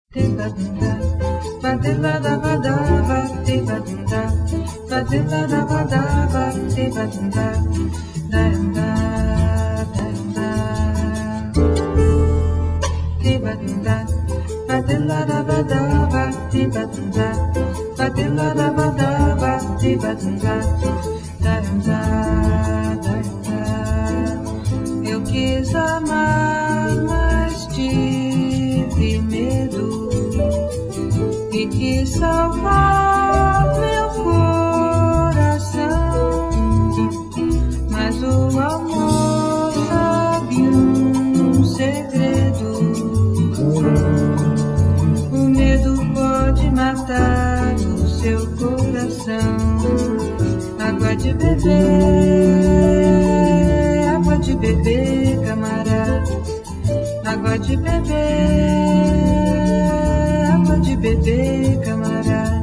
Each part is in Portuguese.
Eu quis amar, mas tive medo e quis salvar meu coração, mas o amor sabe um segredo. O medo pode matar o seu coração. Água de beber, camarada. Água de beber, camarada.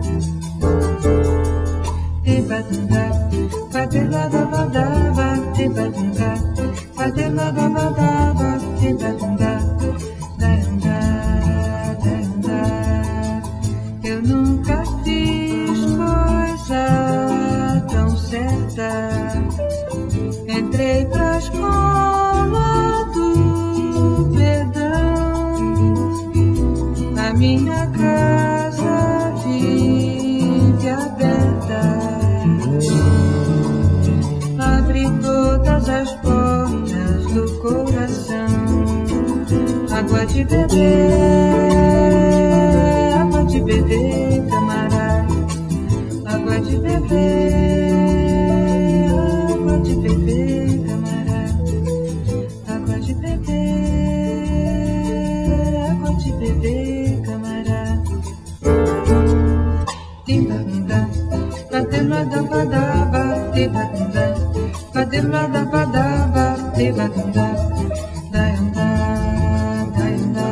Tibadunda, badilada, tibadunda, badilada, tibadunda, daenda, daenda. Eu nunca fiz coisa tão certa. Entrei pra escola do perdão. A minha casa vive aberta. Abre todas as portas do coração. Água de beber, camarada. Água de beber, camarada. Água de beber, camarada. Tibadunda, badilada, tibadunda, badilada, tibadunda, daenda, daenda.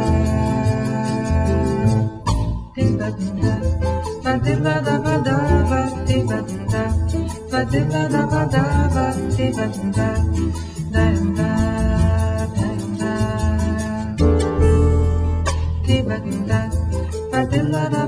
Tibadunda, badilada, tibadunda, badilada, tibadunda, daenda, daenda. Tibadunda, badilada.